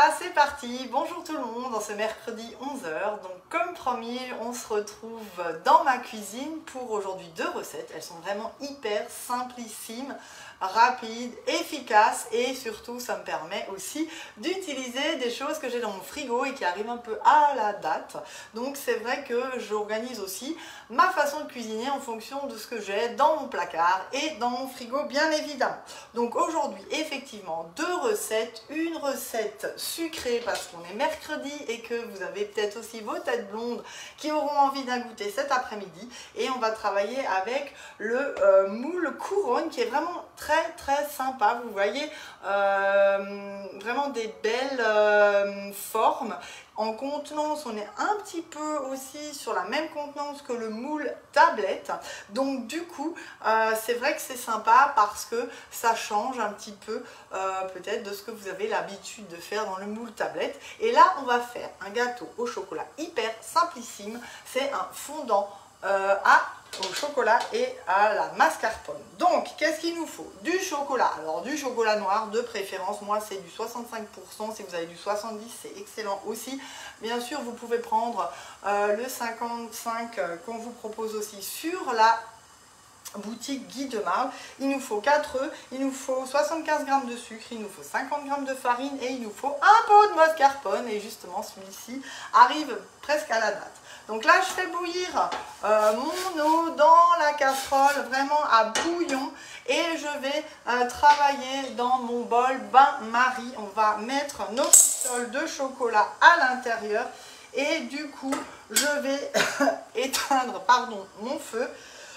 Voilà, c'est parti. Bonjour tout le monde, dans ce mercredi 11 h. Donc comme promis, on se retrouve dans ma cuisine pour aujourd'hui deux recettes. Elles sont vraiment hyper simplissimes, rapides, efficaces et surtout ça me permet aussi d'utiliser des choses que j'ai dans mon frigo et qui arrivent un peu à la date. Donc c'est vrai que j'organise aussi ma façon de cuisiner en fonction de ce que j'ai dans mon placard et dans mon frigo bien évidemment. Donc aujourd'hui effectivement deux recettes, une recette sucrée parce qu'on est mercredi et que vous avez peut-être aussi vos têtes blondes qui auront envie d'un goûter cet après-midi, et on va travailler avec le moule couronne qui est vraiment très sympa. Vous voyez vraiment des belles formes. En contenance, on est un petit peu aussi sur la même contenance que le moule tablette. Donc du coup, c'est vrai que c'est sympa parce que ça change un petit peu peut-être de ce que vous avez l'habitude de faire dans le moule tablette. Et là, on va faire un gâteau au chocolat hyper simplissime. C'est un fondant au chocolat et à la mascarpone. Donc, qu'est-ce qu'il nous faut? Du chocolat. Alors, du chocolat noir de préférence. Moi, c'est du 65%. Si vous avez du 70%, c'est excellent aussi. Bien sûr, vous pouvez prendre le 55 qu'on vous propose aussi sur la boutique Guy de Marle. Il nous faut 4 œufs, il nous faut 75 g de sucre, il nous faut 50 g de farine et il nous faut un pot de mascarpone. Et justement, celui-ci arrive presque à la date. Donc là, je fais bouillir mon eau dans la casserole, vraiment à bouillon. Et je vais travailler dans mon bol bain-marie. On va mettre nos pistoles de chocolat à l'intérieur. Et du coup, je vais éteindre mon feu.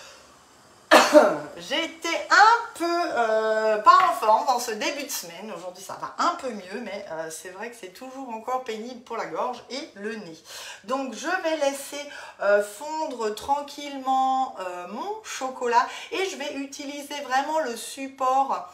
J'ai été un peu pas en forme dans ce début de semaine. Aujourd'hui ça va un peu mieux, mais c'est vrai que c'est toujours encore pénible pour la gorge et le nez. Donc je vais laisser fondre tranquillement mon chocolat et je vais utiliser vraiment le support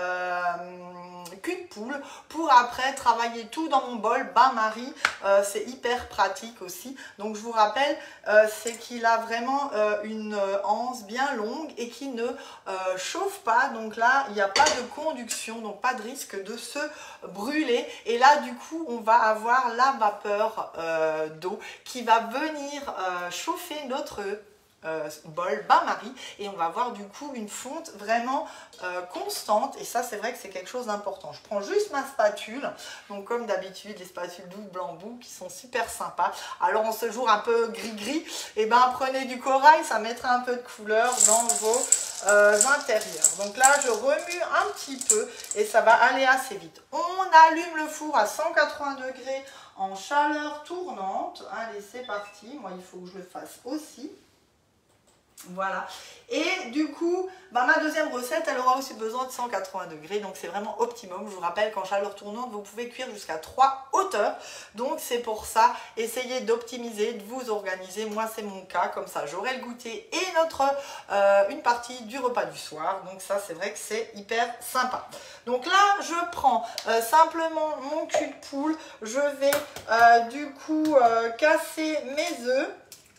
cul de poule pour après travailler tout dans mon bol bain-marie. C'est hyper pratique aussi. Donc je vous rappelle, c'est qu'il a vraiment une anse bien longue et qui ne chauffe pas. Donc là, il n'y a pas de conduction, donc pas de risque de se brûler. Et là, du coup, on va avoir la vapeur d'eau qui va venir chauffer notre bol bain-marie et on va avoir du coup une fonte vraiment constante. Et ça, c'est vrai que c'est quelque chose d'important. Je prends juste ma spatule, donc comme d'habitude les spatules double embout qui sont super sympas. Alors en ce jour un peu gris, et ben prenez du corail, ça mettra un peu de couleur dans vos intérieurs. Donc là, je remue un petit peu et ça va aller assez vite. On allume le four à 180 degrés en chaleur tournante. Allez, c'est parti. Moi, il faut que je le fasse aussi. Voilà, et du coup, ma deuxième recette, elle aura aussi besoin de 180 degrés, donc c'est vraiment optimum. Je vous rappelle qu'en chaleur tournante, vous pouvez cuire jusqu'à 3 hauteurs, donc c'est pour ça, essayez d'optimiser, de vous organiser. Moi, c'est mon cas, comme ça, j'aurai le goûter et une partie du repas du soir, donc ça, c'est vrai que c'est hyper sympa. Donc là, je prends simplement mon cul de poule, je vais du coup casser mes œufs.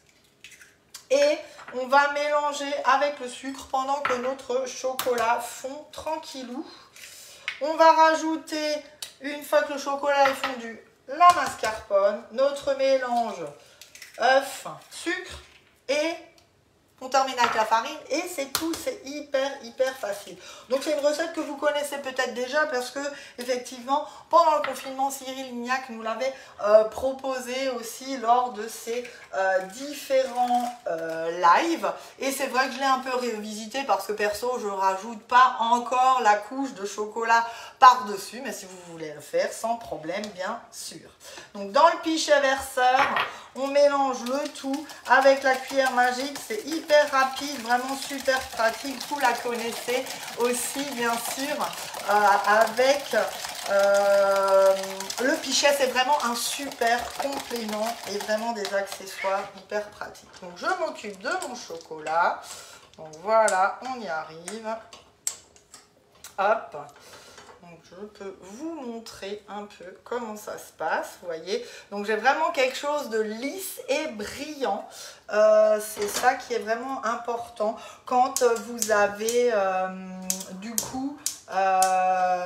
Et on va mélanger avec le sucre pendant que notre chocolat fond tranquillou. On va rajouter, une fois que le chocolat est fondu, la mascarpone, notre mélange œuf, sucre et on termine avec la farine et c'est tout. C'est hyper facile. Donc c'est une recette que vous connaissez peut-être déjà parce que effectivement pendant le confinement, Cyril Lignac nous l'avait proposé aussi lors de ses différents lives. Et c'est vrai que je l'ai un peu revisité parce que perso je rajoute pas encore la couche de chocolat par-dessus, mais si vous voulez le faire, sans problème bien sûr. Donc dans le pichet verseur, on mélange le tout avec la cuillère magique. C'est hyper rapide, vraiment super pratique. Vous la connaissez aussi bien sûr avec le pichet. C'est vraiment un super complément et vraiment des accessoires hyper pratiques. Donc je m'occupe de mon chocolat. Donc voilà, on y arrive. Hop. Donc je peux vous montrer un peu comment ça se passe, vous voyez. Donc j'ai vraiment quelque chose de lisse et brillant. C'est ça qui est vraiment important quand vous avez du coup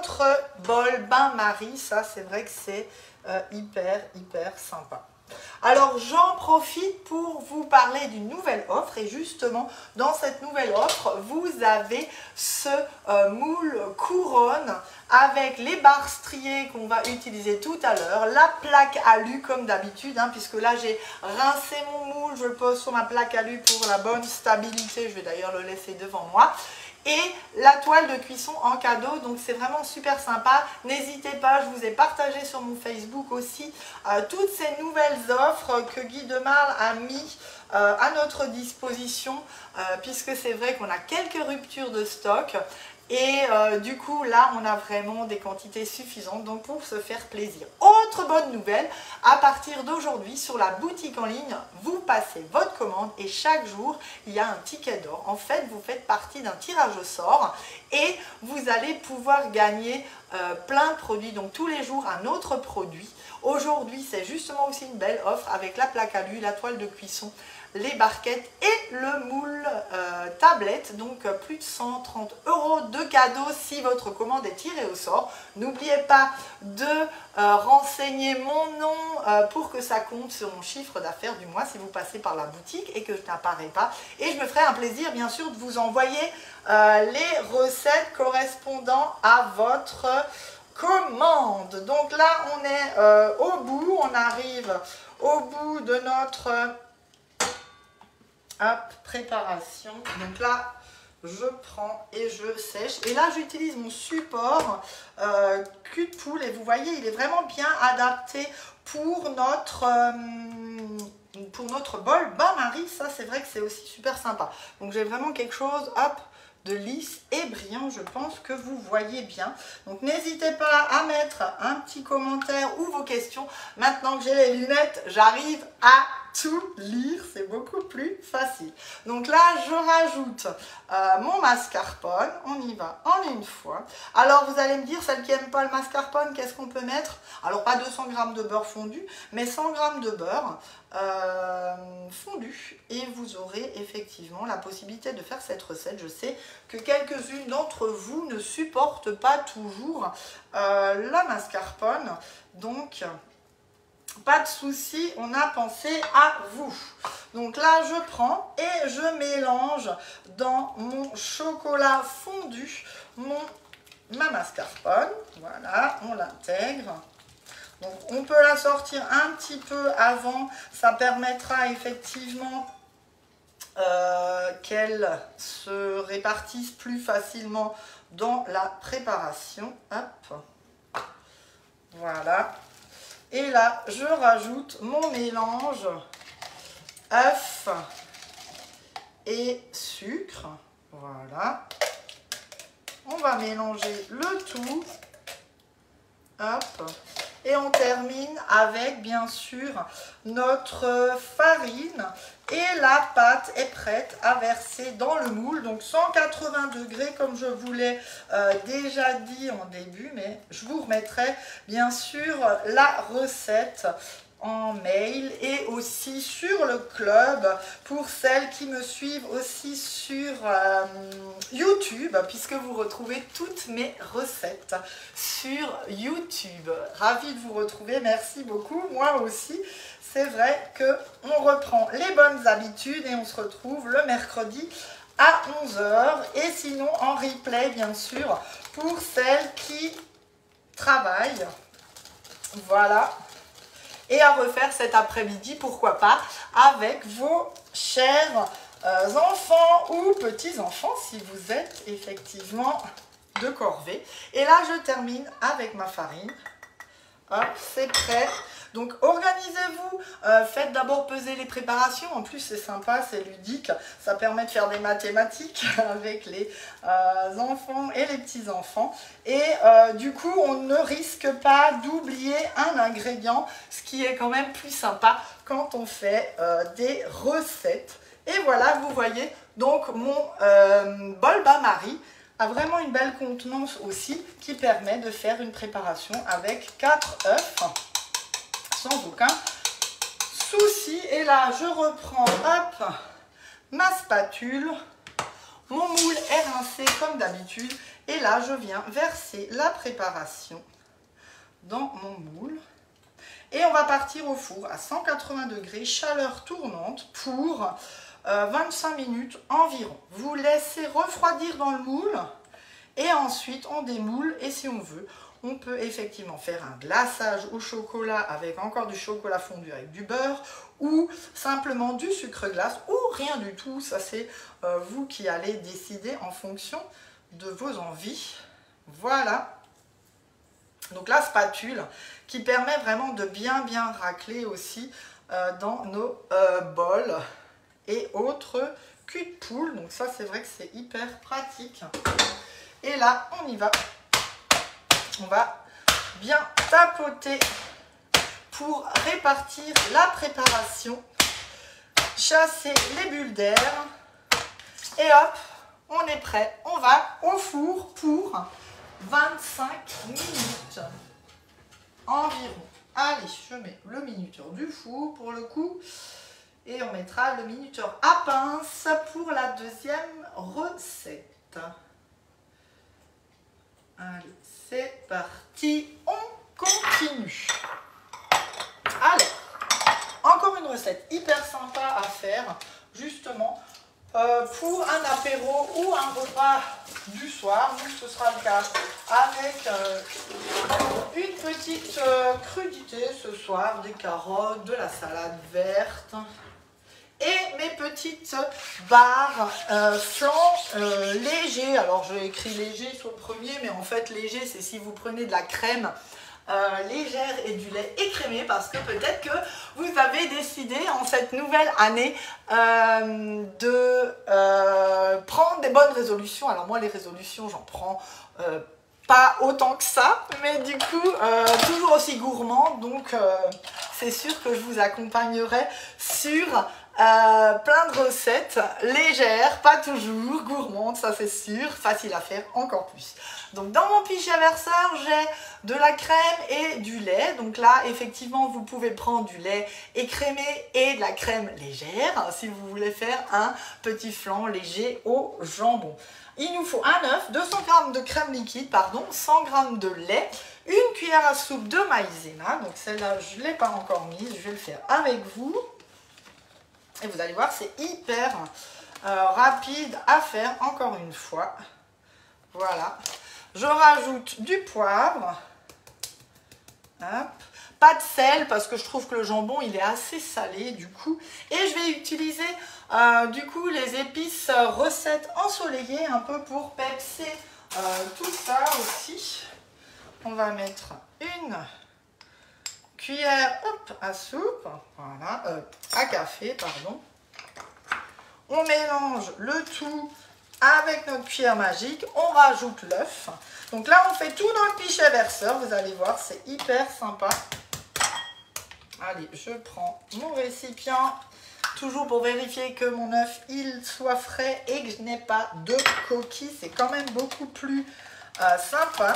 votre bol bain-marie. Ça, c'est vrai que c'est hyper sympa. Alors, j'en profite pour vous parler d'une nouvelle offre et justement, dans cette nouvelle offre, vous avez ce moule couronne avec les barres striées qu'on va utiliser tout à l'heure, la plaque alu comme d'habitude, hein, puisque là, j'ai rincé mon moule, je le pose sur ma plaque alu pour la bonne stabilité, je vais d'ailleurs le laisser devant moi. Et la toile de cuisson en cadeau, donc c'est vraiment super sympa. N'hésitez pas, je vous ai partagé sur mon Facebook aussi toutes ces nouvelles offres que Guy Demarle a mis à notre disposition, puisque c'est vrai qu'on a quelques ruptures de stock. Et du coup, là, on a vraiment des quantités suffisantes, donc pour se faire plaisir. Autre bonne nouvelle, à partir d'aujourd'hui, sur la boutique en ligne, vous passez votre commande et chaque jour, il y a un ticket d'or. En fait, vous faites partie d'un tirage au sort et vous allez pouvoir gagner plein de produits, donc tous les jours un autre produit. Aujourd'hui, c'est justement aussi une belle offre avec la plaque alu, la toile de cuisson, les barquettes et le moule tablette, donc plus de 130 € de cadeaux si votre commande est tirée au sort. N'oubliez pas de renseigner mon nom pour que ça compte sur mon chiffre d'affaires du mois si vous passez par la boutique et que je n'apparais pas. Et je me ferai un plaisir bien sûr de vous envoyer les recettes correspondant à votre commande. Donc là on est au bout, on arrive au bout de notre préparation. Donc là je prends et je sèche et là j'utilise mon support cul de poule et vous voyez il est vraiment bien adapté pour notre bol bain-marie. Ça c'est vrai que c'est aussi super sympa. Donc j'ai vraiment quelque chose de lisse et brillant, je pense que vous voyez bien. Donc n'hésitez pas à mettre un petit commentaire ou vos questions. Maintenant que j'ai les lunettes, j'arrive à tout lire, c'est beaucoup plus facile. Donc là, je rajoute mon mascarpone, on y va en une fois. Alors vous allez me dire, celles qui n'aiment pas le mascarpone, qu'est-ce qu'on peut mettre? Alors pas 200 g de beurre fondu, mais 100 g de beurre fondu. Et vous aurez effectivement la possibilité de faire cette recette. Je sais que quelques-unes d'entre vous ne supportent pas toujours la mascarpone, donc pas de souci, on a pensé à vous. Donc là, je prends et je mélange dans mon chocolat fondu ma mascarpone. Voilà, on l'intègre. Donc on peut la sortir un petit peu avant, ça permettra effectivement qu'elle se répartisse plus facilement dans la préparation. Hop, voilà. Et là, je rajoute mon mélange œuf et sucre. Voilà. On va mélanger le tout. Hop. Et on termine avec, bien sûr, notre farine. Et la pâte est prête à verser dans le moule. Donc 180 degrés, comme je vous l'ai déjà dit en début. Mais je vous remettrai, bien sûr, la recette en mail et aussi sur le club pour celles qui me suivent aussi sur YouTube, puisque vous retrouvez toutes mes recettes sur YouTube. Ravie de vous retrouver, merci beaucoup, moi aussi. C'est vrai qu'on reprend les bonnes habitudes et on se retrouve le mercredi à 11 h et sinon en replay bien sûr pour celles qui travaillent. Voilà. Et à refaire cet après-midi, pourquoi pas, avec vos chers enfants ou petits-enfants, si vous êtes effectivement de corvée. Et là, je termine avec ma farine. Hop, c'est prêt. Donc, organisez-vous. Faites d'abord peser les préparations. En plus, c'est sympa, c'est ludique. Ça permet de faire des mathématiques avec les enfants et les petits-enfants. Et du coup, on ne risque pas d'oublier un ingrédient, ce qui est quand même plus sympa quand on fait des recettes. Et voilà, vous voyez, donc mon bol bain-marie a vraiment une belle contenance aussi qui permet de faire une préparation avec 4 œufs sans aucun souci. Et là, je reprends hop, ma spatule. Mon moule est rincé comme d'habitude Et là, je viens verser la préparation dans mon moule. Et on va partir au four à 180 degrés, chaleur tournante pour 25 minutes environ. Vous laissez refroidir dans le moule et ensuite on démoule. Et si on veut, on peut effectivement faire un glaçage au chocolat avec encore du chocolat fondu avec du beurre ou simplement du sucre glace ou rien du tout. Ça, c'est vous qui allez décider en fonction de vos envies. Voilà. Donc la spatule qui permet vraiment de bien racler aussi dans nos bols et autres culs de poule. Donc ça, c'est vrai que c'est hyper pratique. Et là, on y va. On va bien tapoter pour répartir la préparation, chasser les bulles d'air. Et hop, on est prêt. On va au four pour 25 minutes environ. Allez, je mets le minuteur du four pour le coup. Et on mettra le minuteur à pince pour la deuxième recette. Allez, c'est parti. On continue. Alors, encore une recette hyper sympa à faire, justement, pour un apéro ou un repas du soir. Nous, ce sera le cas avec une petite crudité ce soir, des carottes, de la salade verte et mes petites barres flan léger. Alors, j'ai écrit léger sur le premier, mais en fait, léger, c'est si vous prenez de la crème légère et du lait écrémé, parce que peut-être que vous avez décidé en cette nouvelle année de prendre des bonnes résolutions. Alors moi, les résolutions, j'en prends pas autant que ça, mais du coup toujours aussi gourmand. Donc c'est sûr que je vous accompagnerai sur plein de recettes légères, pas toujours gourmandes, ça c'est sûr, facile à faire encore plus. Donc dans mon pichet verseur, j'ai de la crème et du lait. Donc là, effectivement, vous pouvez prendre du lait écrémé et de la crème légère si vous voulez faire un petit flan léger au jambon. Il nous faut un œuf, 200 g de crème liquide, pardon, 100 g de lait, une cuillère à soupe de maïzena. Donc celle-là, je ne l'ai pas encore mise, je vais le faire avec vous. Et vous allez voir, c'est hyper rapide à faire, encore une fois. Voilà. Je rajoute du poivre. Hop. Pas de sel, parce que je trouve que le jambon, il est assez salé, du coup. Et je vais utiliser, du coup, les épices recettes ensoleillées, un peu pour pepser tout ça aussi. On va mettre une cuillère à soupe, voilà, à café, pardon. On mélange le tout avec notre cuillère magique, on rajoute l'œuf. Donc là, on fait tout dans le pichet verseur, vous allez voir, c'est hyper sympa. Allez, je prends mon récipient, toujours pour vérifier que mon œuf, il soit frais et que je n'ai pas de coquilles. C'est quand même beaucoup plus sympa.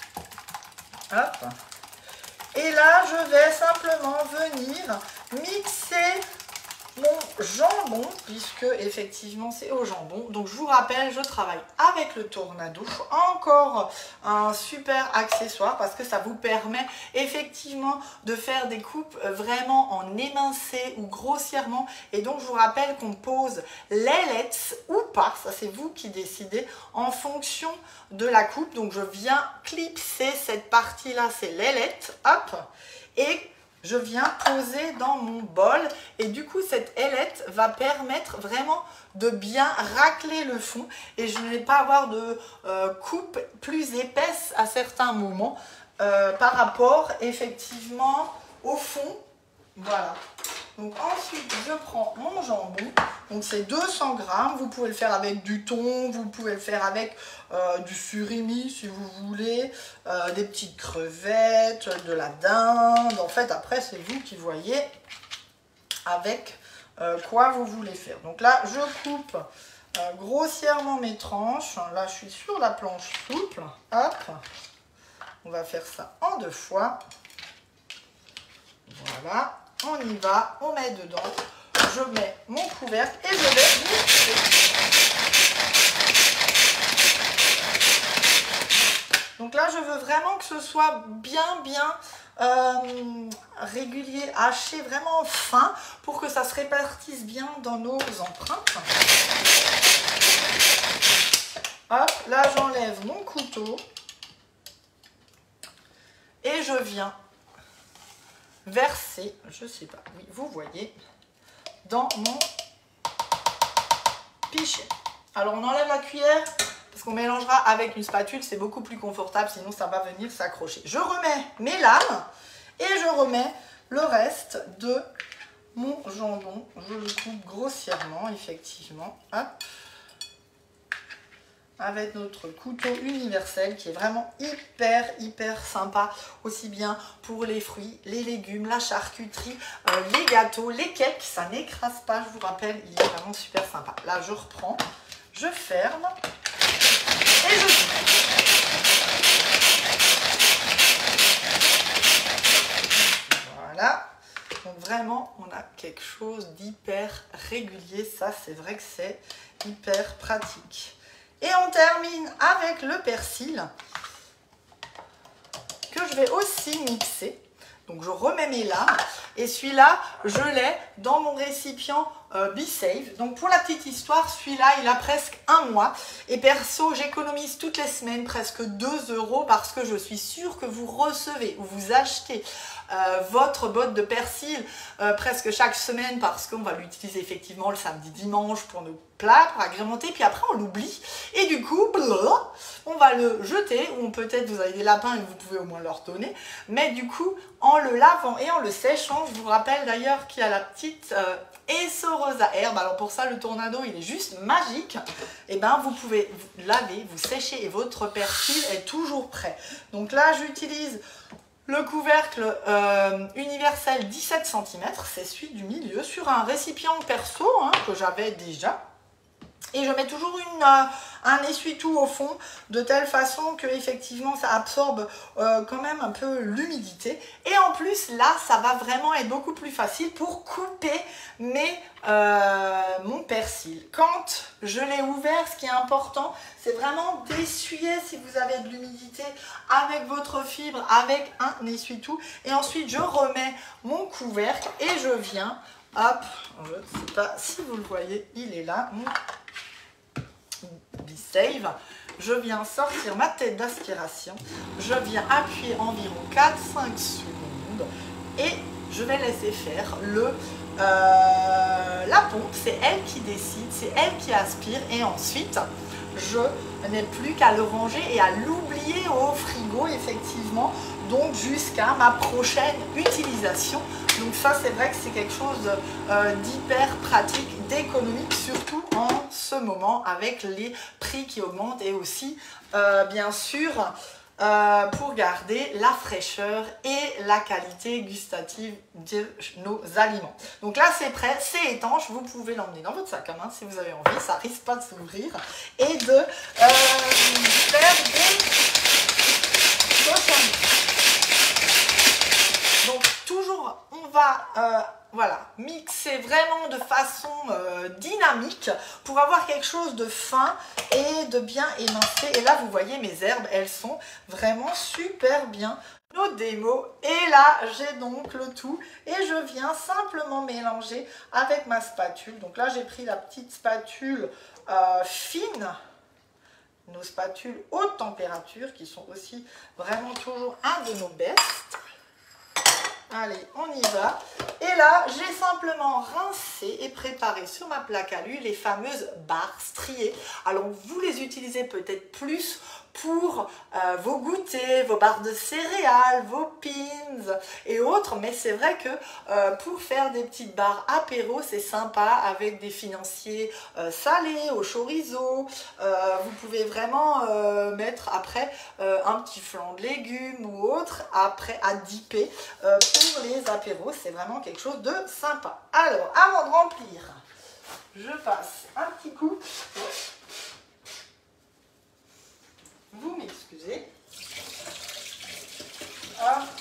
Hop. Et là, je vais simplement venir mixer mon jambon, puisque effectivement c'est au jambon. Donc je vous rappelle, je travaille avec le Tornado, encore un super accessoire parce que ça vous permet effectivement de faire des coupes vraiment en émincé ou grossièrement. Et donc je vous rappelle qu'on pose l'ailettes ou pas, ça c'est vous qui décidez en fonction de la coupe. Donc je viens clipser cette partie là, c'est l'ailette, hop, et je viens poser dans mon bol et du coup cette ailette va permettre vraiment de bien racler le fond et je ne vais pas avoir de coupe plus épaisse à certains moments par rapport effectivement au fond. Voilà. Donc ensuite je prends mon jambon, donc c'est 200 g, vous pouvez le faire avec du thon, vous pouvez le faire avec du surimi si vous voulez, des petites crevettes, de la dinde, en fait après c'est vous qui voyez avec quoi vous voulez faire. Donc là je coupe grossièrement mes tranches, là je suis sur la planche souple, hop, on va faire ça en 2 fois, voilà. On y va, on met dedans, je mets mon couvercle et je vais mixer. Donc là, je veux vraiment que ce soit bien régulier, haché, vraiment fin, pour que ça se répartisse bien dans nos empreintes. Hop, là j'enlève mon couteau et je viens verser, je sais pas, oui, vous voyez, dans mon pichet. Alors on enlève la cuillère parce qu'on mélangera avec une spatule, c'est beaucoup plus confortable, sinon ça va venir s'accrocher. Je remets mes lames et je remets le reste de mon jambon. Je le coupe grossièrement, effectivement. Hop. Avec notre couteau universel qui est vraiment hyper sympa, aussi bien pour les fruits, les légumes, la charcuterie, les gâteaux, les cakes, ça n'écrase pas, je vous rappelle, il est vraiment super sympa. Là je reprends, je ferme et je tourne. Voilà, donc vraiment on a quelque chose d'hyper régulier, ça c'est vrai que c'est hyper pratique. Et on termine avec le persil que je vais aussi mixer. Donc je remets mes lames et celui-là, je l'ai dans mon récipient BeSave. Donc pour la petite histoire, celui-là, il a presque 1 mois. Et perso, j'économise toutes les semaines presque 2 € parce que je suis sûre que vous recevez ou vous achetez votre botte de persil presque chaque semaine parce qu'on va l'utiliser effectivement le samedi, dimanche pour nos plats, pour agrémenter, puis après on l'oublie et du coup on va le jeter, ou peut-être vous avez des lapins et vous pouvez au moins leur donner, mais du coup en le lavant et en le séchant, je vous rappelle d'ailleurs qu'il y a la petite essoreuse à herbe. Alors pour ça le Tornado il est juste magique, et ben vous pouvez vous laver, vous sécher et votre persil est toujours prêt. Donc là j'utilise le couvercle universel 17 cm, c'est celui du milieu, sur un récipient perso que j'avais déjà. Et je mets toujours un essuie-tout au fond, de telle façon que effectivement ça absorbe quand même un peu l'humidité. Et en plus là, ça va vraiment être beaucoup plus facile pour couper mon persil. Quand je l'ai ouvert, ce qui est important, c'est vraiment d'essuyer si vous avez de l'humidité avec votre fibre, avec un essuie-tout. Et ensuite, je remets mon couvercle et je viens, hop, je ne sais pas si vous le voyez, il est là, mon BeSave. Je viens sortir ma tête d'aspiration, je viens appuyer environ 4-5 secondes et je vais laisser faire la pompe. C'est elle qui décide, c'est elle qui aspire et ensuite je n'ai plus qu'à le ranger et à l'oublier au frigo effectivement, donc jusqu'à ma prochaine utilisation. Donc ça c'est vrai que c'est quelque chose d'hyper pratique, d'économique, surtout en ce moment avec les prix qui augmentent et aussi bien sûr pour garder la fraîcheur et la qualité gustative de nos aliments. Donc là c'est prêt, c'est étanche, vous pouvez l'emmener dans votre sac à main si vous avez envie, ça risque pas de s'ouvrir, et de faire des cochonneries. Donc toujours on va voilà, mixer vraiment de façon dynamique pour avoir quelque chose de fin et de bien émincé. Et là, vous voyez mes herbes, elles sont vraiment super bien. Nos démos. Et là, j'ai donc le tout et je viens simplement mélanger avec ma spatule. Donc là, j'ai pris la petite spatule fine. Nos spatules haute température qui sont aussi vraiment toujours un de nos best. Allez, on y va. Et là, j'ai simplement rincé et préparé sur ma plaque à l'huile les fameuses barres striées. Alors, vous les utilisez peut-être plus pour vos goûters, vos barres de céréales, vos pins et autres. Mais c'est vrai que pour faire des petites barres apéro, c'est sympa avec des financiers salés au chorizo. Vous pouvez vraiment mettre après un petit flan de légumes ou autre après à dipper pour les apéros. C'est vraiment quelque chose de sympa. Alors, avant de remplir, je passe un petit coup. Vous m'excusez. Hop.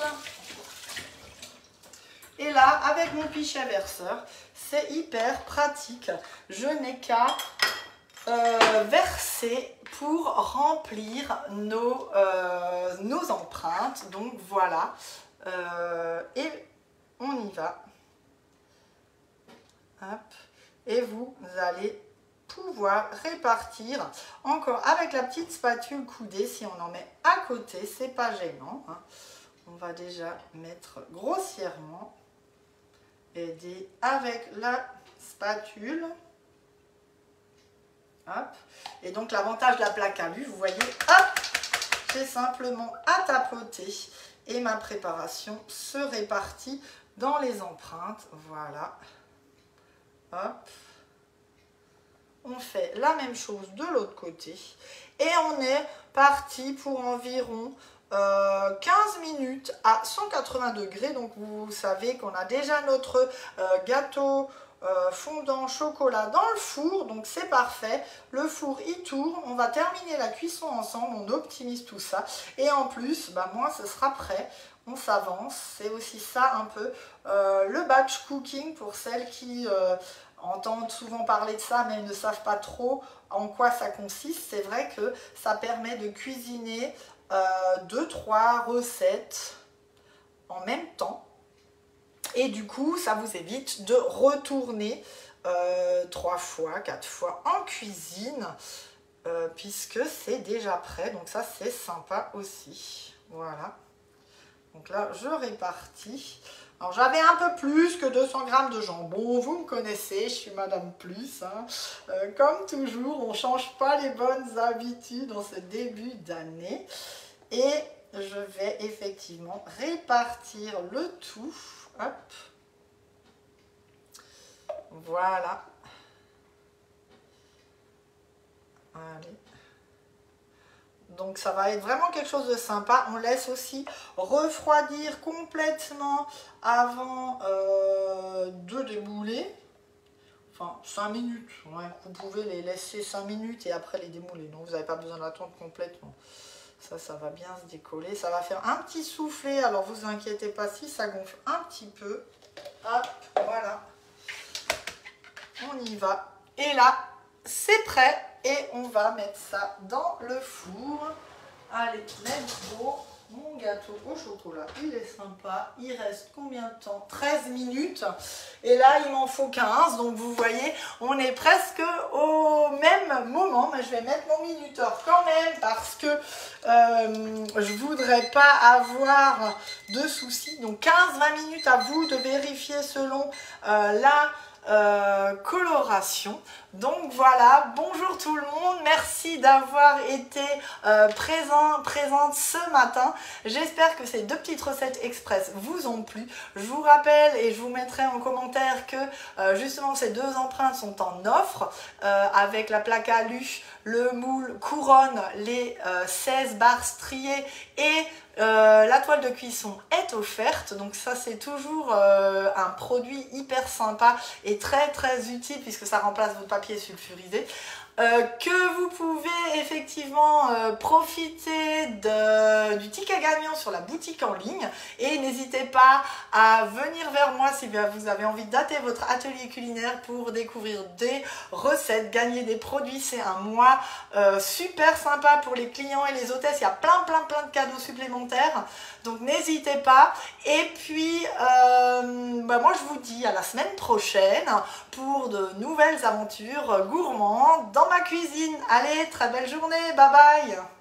Et là, avec mon pichet verseur, c'est hyper pratique. Je n'ai qu'à verser pour remplir nos empreintes. Donc voilà, et on y va. Hop. Et vous allez pouvoir répartir encore avec la petite spatule coudée. Si on en met à côté, c'est pas gênant, hein. On va déjà mettre grossièrement, aider avec la spatule. Hop. Et donc l'avantage de la plaque à lu, vous voyez, hop, j'ai simplement à tapoter et ma préparation se répartit dans les empreintes. Voilà. Hop. On fait la même chose de l'autre côté et on est parti pour environ 15 minutes à 180 degrés. Donc vous savez qu'on a déjà notre gâteau fondant chocolat dans le four, donc c'est parfait. Le four il tourne, on va terminer la cuisson ensemble, on optimise tout ça et en plus bah, moi ce sera prêt. On s'avance, c'est aussi ça un peu le batch cooking pour celles qui entendent souvent parler de ça mais ne savent pas trop en quoi ça consiste. C'est vrai que ça permet de cuisiner 2-3 recettes en même temps et du coup ça vous évite de retourner 3 fois, 4 fois en cuisine puisque c'est déjà prêt, donc ça c'est sympa aussi. Voilà. Donc là, je répartis. Alors, j'avais un peu plus que 200 g de jambon. Vous me connaissez, je suis Madame Plus, hein. Comme toujours, on ne change pas les bonnes habitudes en ce début d'année. Et je vais effectivement répartir le tout. Hop. Voilà. Allez. Donc ça va être vraiment quelque chose de sympa. On laisse aussi refroidir complètement avant de démouler. Enfin 5 minutes. Ouais, vous pouvez les laisser 5 minutes et après les démouler. Donc vous n'avez pas besoin d'attendre complètement. Ça va bien se décoller. Ça va faire un petit soufflet. Alors vous inquiétez pas si ça gonfle un petit peu. Hop, voilà. On y va. Et là, c'est prêt. Et on va mettre ça dans le four. Allez, let's go. Mon gâteau au chocolat, il est sympa. Il reste combien de temps? 13 minutes. Et là, il m'en faut 15. Donc, vous voyez, on est presque au même moment. Mais je vais mettre mon minuteur quand même parce que je ne voudrais pas avoir de soucis. Donc, 15-20 minutes à vous de vérifier selon la coloration. Donc voilà, bonjour tout le monde, merci d'avoir été présente ce matin. J'espère que ces deux petites recettes express vous ont plu. Je vous rappelle et je vous mettrai en commentaire que justement ces deux empreintes sont en offre avec la plaque à lu, le moule couronne, les 16 barres striées et la toile de cuisson est offerte. Donc ça c'est toujours un produit hyper sympa et très très utile puisque ça remplace votre papier sulfurisé. Que vous pouvez effectivement profiter du ticket gagnant sur la boutique en ligne et n'hésitez pas à venir vers moi si vous avez envie de dater votre atelier culinaire pour découvrir des recettes, gagner des produits. C'est un mois super sympa pour les clients et les hôtesses. Il y a plein de cadeaux supplémentaires, donc n'hésitez pas. Et puis moi je vous dis à la semaine prochaine pour de nouvelles aventures gourmandes dans ma cuisine. Allez, très belle journée, bye bye.